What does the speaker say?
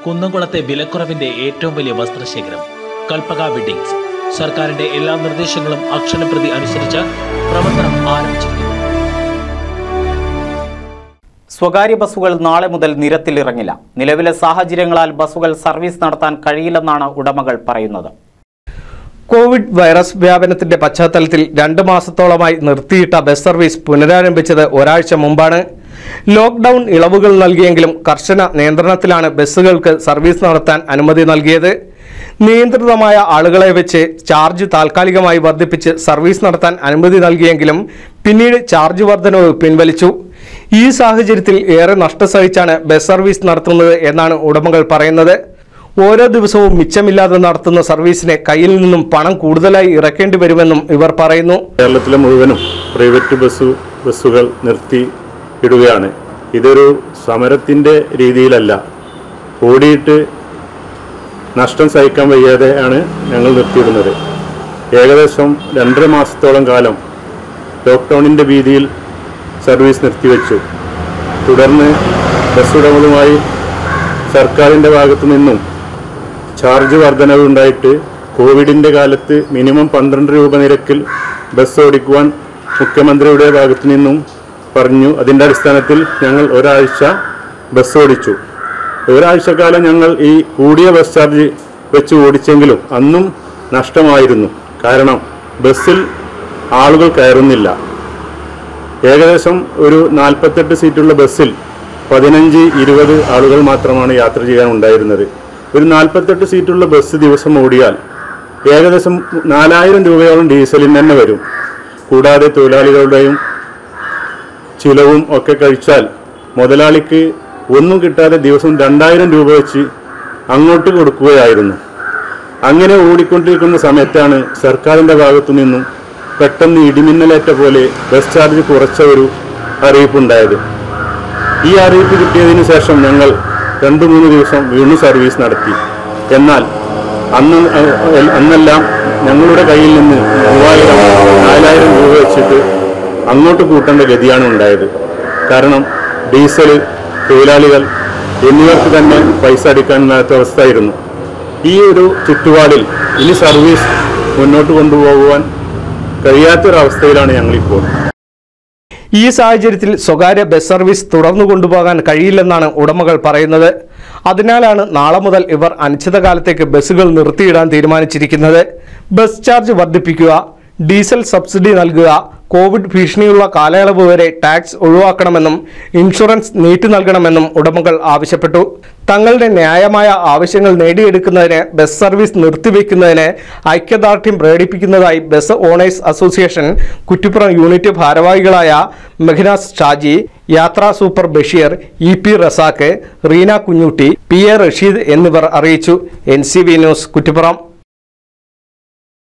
കുന്നംകുളത്തെ വിലക്കുറവിന്റെ ഏറ്റവും വലിയ വസ്ത്രശേഖരം കൽപ്പക വെഡിങ്സ് സർക്കാരിന്റെ എല്ലാ നിർദ്ദേശങ്ങളും അക്ഷരപ്രതി അനുസരിച്ച് പ്രവർത്തനം ആരംഭിച്ചിരിക്കുന്നു. സ്വകാര്യ ബസ്സുകൾ നാളെ മുതൽ നിരത്തിലിറങ്ങില്ല. നിലവിലെ സാഹചര്യങ്ങളാൽ ബസ്സുകൾ സർവീസ് നടത്താൻ കഴിയില്ലെന്നാണ് ഉടമകൾ പറയുന്നത്. കോവിഡ് വൈറസ് വ്യാപനത്തിന്റെ പശ്ചാത്തലത്തിൽ 2 മാസത്തോളമായി നിർത്തിയിട്ട ബസ് സർവീസ് പുനരാരംഭിച്ചത് ഒരാഴ്ച മുമ്പാണ്. ലോക്ക്ഡൌൺ ഇളവുകൾ നൽകിയെങ്കിലും കർശന നിയന്ത്രണത്തിലാണ് ബസ്സുകൾക്ക് സർവീസ് നടത്താൻ അനുമതി നൽകിയത്. നിയന്ത്രിതമായ ആളുകളെ വെച്ച് ചാർജ് താൽക്കാലികമായി വർദ്ധിപ്പിച്ച് സർവീസ് നടത്താൻ അനുമതി നൽകിയെങ്കിലും പിന്നീട് ചാർജ് വർധനവ് പിൻവലിച്ചു. ഈ സാഹചര്യത്തിൽ ഏറെ നഷ്ടം സഹിച്ചാണ് ബസ് സർവീസ് നടത്തുന്നത് എന്നാണ് ഉടമകൾ പറയുന്നത്. ഓരോ ദിവസവും മിച്ചമില്ലാതെ നടത്തുന്ന സർവീസിന് കയ്യിൽ നിന്നും പണം കൂടുതലായി ഇറക്കേണ്ടി വരുമെന്നും ഇവർ പറയുന്നു. കേരളത്തിലെ മുഴുവനും പ്രൈവറ്റ് ബസ്സുകൾ നിർത്തി ഇടുകയാണ്. ഇതൊരു സമരത്തിൻ്റെ രീതിയിലല്ല, ഓടിയിട്ട് നഷ്ടം സഹിക്കാൻ വയ്യാതെയാണ് ഞങ്ങൾ നിർത്തിയിടുന്നത്. ഏകദേശം 2.5 മാസത്തോളം കാലം ലോക്ക്ഡൗണിൻ്റെ ഭീതിയിൽ സർവീസ് നിർത്തിവെച്ചു. തുടർന്ന് ബസ് ഉടമകളുമായി സർക്കാരിൻ്റെ ഭാഗത്തു നിന്നും ചാർജ് വർധനവ് ഉണ്ടായിട്ട് കോവിഡിൻ്റെ കാലത്ത് മിനിമം 12 രൂപ നിരക്കിൽ ബസ് ഓടിക്കുവാൻ മുഖ്യമന്ത്രിയുടെ ഭാഗത്തു നിന്നും പറഞ്ഞു. അതിൻ്റെ അടിസ്ഥാനത്തിൽ ഞങ്ങൾ ഒരാഴ്ച ബസ് ഓടിച്ചു. ഒരാഴ്ചക്കാലം ഞങ്ങൾ ഈ കൂടിയ ബസ് ചാർജ് വെച്ച് ഓടിച്ചെങ്കിലും അന്നും നഷ്ടമായിരുന്നു. കാരണം ബസ്സിൽ ആളുകൾ കയറുന്നില്ല. ഏകദേശം ഒരു 48 സീറ്റുള്ള ബസ്സിൽ 15-20 ആളുകൾ മാത്രമാണ് യാത്ര ചെയ്യാൻ ഉണ്ടായിരുന്നത്. ഒരു 48 സീറ്റുള്ള ബസ് ദിവസം ഓടിയാൽ ഏകദേശം 4000 രൂപയോളം ഡീസലിന് തന്നെ വരും. കൂടാതെ തൊഴിലാളികളുടെയും ചിലവും ഒക്കെ കഴിച്ചാൽ മുതലാളിക്ക് ഒന്നും കിട്ടാതെ ദിവസം 2000 രൂപ വെച്ച് അങ്ങോട്ട് കൊടുക്കുകയായിരുന്നു. അങ്ങനെ ഓടിക്കൊണ്ടിരിക്കുന്ന സമയത്താണ് സർക്കാരിൻ്റെ ഭാഗത്തു നിന്നും പെട്ടെന്ന് ഇടിമിന്നലേറ്റ പോലെ ബസ് ചാർജ് കുറച്ച ഒരു അറിയിപ്പുണ്ടായത്. ഈ അറിയിപ്പ് കിട്ടിയതിനു ശേഷം ഞങ്ങൾ 2-3 ദിവസം വീണ്ടും സർവീസ് നടത്തി. എന്നാൽ അന്നെല്ലാം ഞങ്ങളുടെ കയ്യിൽ നിന്ന് 3000-4000 രൂപ വെച്ചിട്ട് അങ്ങോട്ട് കൂട്ടേണ്ട ഗതിയാണ് ഉണ്ടായത്. കാരണം ഡീസൽ, തൊഴിലാളികൾ എന്നിവർക്ക് തന്നെ പൈസ അടിക്കാനില്ലാത്ത അവസ്ഥയായിരുന്നു. ഈ ഒരു ചുറ്റുപാടിൽ ഇനി സർവീസ് മുന്നോട്ട് കൊണ്ടുപോകുവാൻ കഴിയാത്തൊരവസ്ഥയിലാണ് ഞങ്ങളിപ്പോൾ. ഈ സാഹചര്യത്തിൽ സ്വകാര്യ ബസ് സർവീസ് തുടർന്നു കൊണ്ടുപോകാൻ കഴിയില്ലെന്നാണ് ഉടമകൾ പറയുന്നത്. അതിനാലാണ് നാളെ മുതൽ ഇവർ അനിശ്ചിതകാലത്തേക്ക് ബസ്സുകൾ നിർത്തിയിടാൻ തീരുമാനിച്ചിരിക്കുന്നത്. ബസ് ചാർജ് വർദ്ധിപ്പിക്കുക, ഡീസൽ സബ്സിഡി നൽകുക, കോവിഡ് ഭീഷണിയുള്ള കാലയളവ് വരെ ടാക്സ് ഒഴിവാക്കണമെന്നും ഇൻഷുറൻസ് നീട്ടി നൽകണമെന്നും ഉടമകൾ ആവശ്യപ്പെട്ടു. തങ്ങളുടെ ന്യായമായ ആവശ്യങ്ങൾ നേടിയെടുക്കുന്നതിന് ബസ് സർവീസ് നിർത്തിവെക്കുന്നതിന് ഐക്യദാർഢ്യം പ്രകടിപ്പിക്കുന്നതായി bus owners association Kuttippuram unit ഭാരവാഹികളായ Mehnaz Shaji, Yathra super Basheer, EP Razak, Reena Kunjootty, PA Rasheed എന്നിവർ അറിയിച്ചു. NCV news, Kuttippuram.